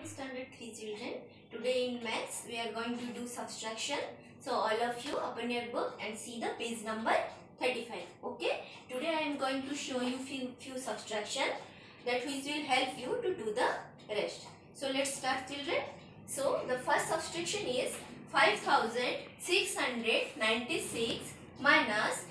Standard 3 children. Today in maths we are going to do subtraction. So all of you open your book and see the page number 35. Okay. Today I am going to show you few subtraction that which will help you to do the rest. So let's start children. So the first subtraction is 5696 minus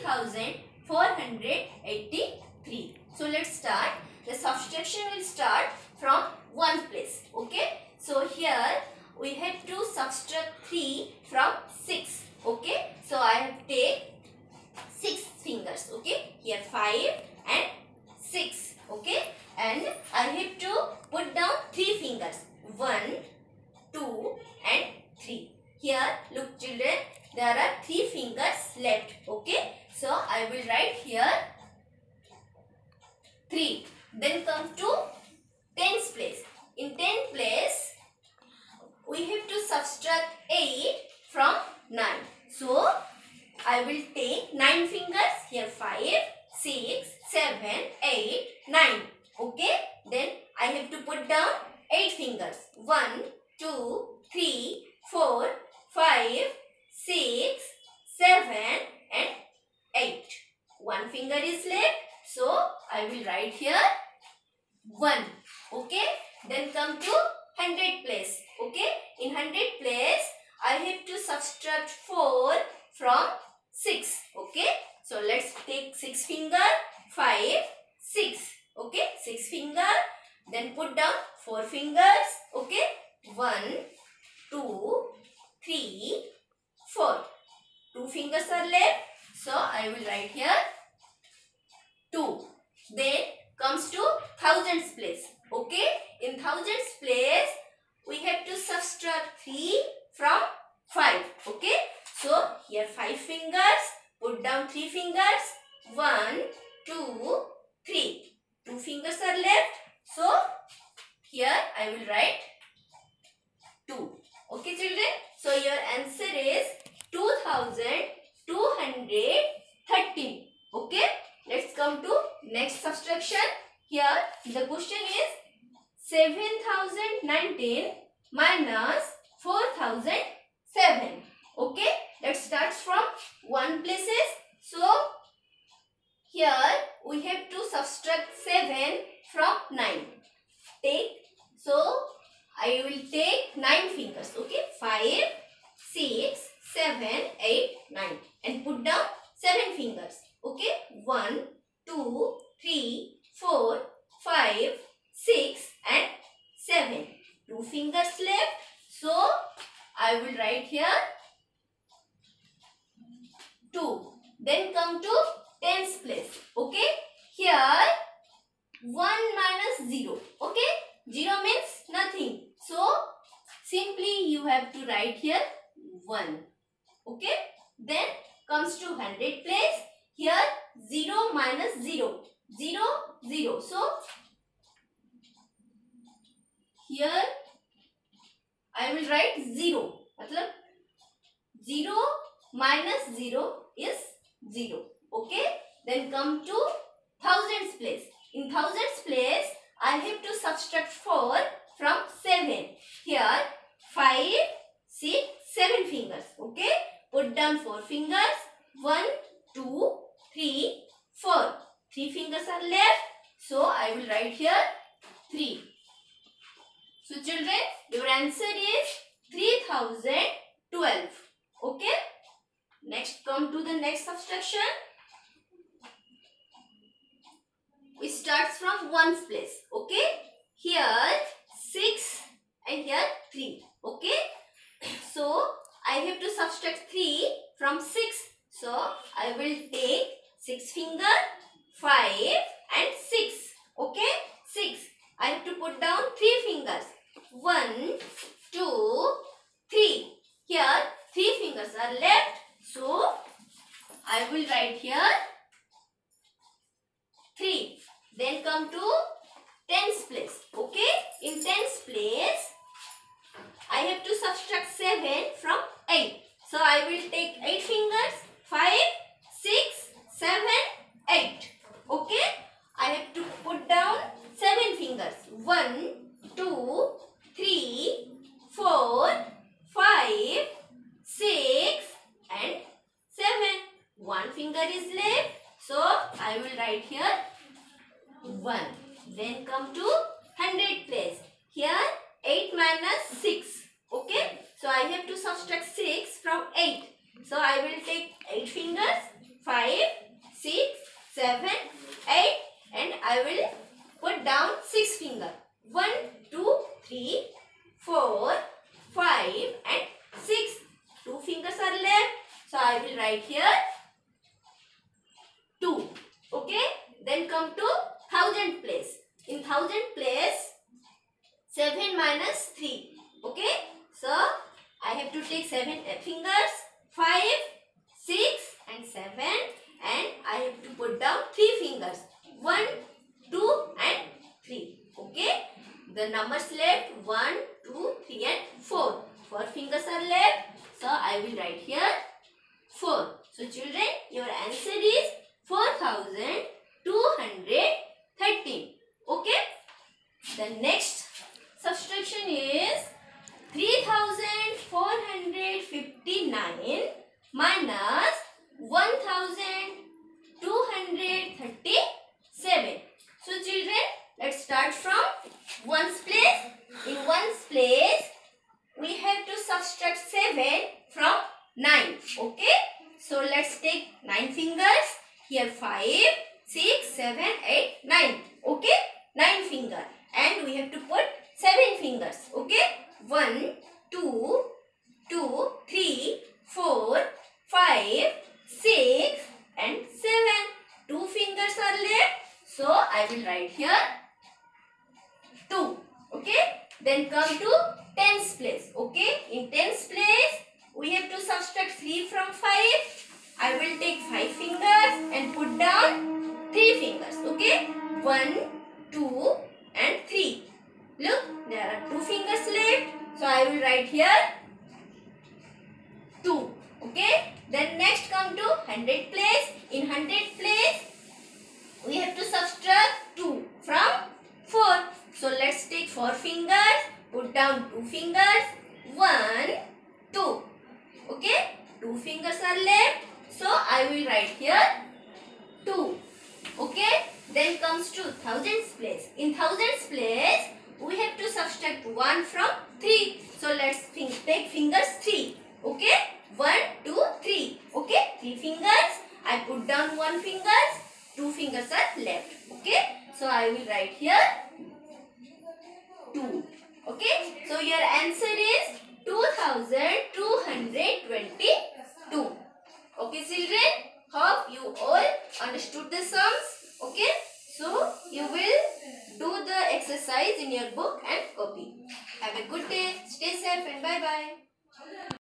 3483. So let's start. The subtraction will start from one place. Okay. So here we have to subtract 3 from 6. Okay. So I have take 6 fingers. Okay. Here 5 and 6. Okay. And I have to put down 3 fingers. 1, 2 and 3. Here look children, there are 3 fingers left. Okay. So I will write here 3. Then come to tens place. In tens place, we have to subtract 8 from 9. So, I will take 9 fingers. Here 5, 6, 7, 8, 9. Okay. Then I have to put down 8 fingers. 1, 2, 3, 4, 5, 6, 7 and 8. 1 finger is left. So, I will write here 1. Okay. Then come to 100 place. Okay. In 100 place, I have to subtract 4 from 6. Okay. So, let's take 6 finger. 5, 6. Okay. 6 finger. Then put down 4 fingers. Okay. 1, 2, 3, 4. 2 fingers are left. So, I will write here 2. Then comes to thousands place. Okay. In thousands place, we have to subtract 3 from 5. Okay. So, here 5 fingers. Put down 3 fingers. 1, 2, 3. 2 fingers are left. So, here I will write 2. Okay children. So, your answer is 2213. Okay. Let's come to next subtraction. Here the question is 7019 minus 4007. Okay. Let's start from 1 places. So here we have to subtract 7 from 9. So I will take 9 fingers. Okay. 5, 6, 7, 8, 9 and put down 7 fingers. Okay. 1, 2, 3, 4, 5, 6 and 7. 2 fingers left. So, I will write here 2. Then come to tens place. Okay. Here 1 minus 0. Okay. 0 means nothing. So, simply you have to write here 1. Okay. Then comes to 100 place. Here 0 minus 0. 0, 0. So, here I will write 0. Matlab 0 minus 0 is 0. Okay. Then come to thousands place. In thousands place, I have to subtract 4 from 7. Here 5, 6, 7 fingers. Okay. Put down 4 fingers. 1, 2, 3, 4. 3 fingers are left. So, I will write here 3. So, children, your answer is 3012. Okay. Next, come to the next subtraction. We start from 1's place. Okay. Here 6 and here 3. Okay. So, I have to subtract 3 from 6. So, I will take 6 finger, 5 and 6. Okay. 6. I have to put down 3 fingers. 1, 2, 3. Here 3 fingers are left. So, I will write here 3. Then come to tens place. Okay. In tens place, I have to subtract 7 from 8. So, I will take 8 fingers. 5, 6, 7, 8. Okay. I have to put down 7 fingers. 1, 2, is left. So I will write here 1. Then come to 100 place. Here 8 minus 6. Okay. So I have to subtract 6 from 8. So I will take 8 fingers. 5, 6, 7, 8. And I will put down 6 fingers. 1, 2, 3, 4, 5 and 6. 2 fingers are left. So I will write here 2. Okay. Then come to 1000 place. In 1000 place 7 minus 3. Okay. So I have to take 7 fingers. 5, 6 and 7. And I have to put down 3 fingers. 1, 2 and 3. Okay. The numbers left 1, 2, 3 and 4. 4 fingers are left. So I will write here 4. So children, your answer is 4213. Okay. The next subtraction is 3459 minus 1237. So children, let's start from ones place. In ones place, we have to subtract 7 from 9. Okay. So let's take 9 fingers. Here 5, 6, 7, 8, 9. Okay. 9 fingers. And we have to put 7 fingers. Okay. 1, 2, 3, 4, 5, 6 and 7. 2 fingers are left. So I will write here 2. Okay. Then come to tens place. Okay. In tens place, we have to subtract 3 from 5. I will take 5 fingers and put down 3 fingers. Okay. 1, 2 and 3. Look, there are 2 fingers left. So I will write here 2. Okay. Then next come to 100 place. In 100 place, we have to subtract 2 from 4. So let's take 4 fingers. Put down 2 fingers. 1, 2. Okay. 2 fingers are left. So I will write here 2. Okay. Then comes to thousands place. In thousands place, we have to subtract 1 from 3. So let's take fingers 3. Okay. 1, 2, 3. Okay. 3 fingers. I put down 1 fingers. 2 fingers are left. Okay. So I will write here 2. Okay. So your answer is 2222. Okay children. Hope you all understood the sums. Okay. So you will do the exercise in your book and copy. Have a good day. Stay safe and bye bye.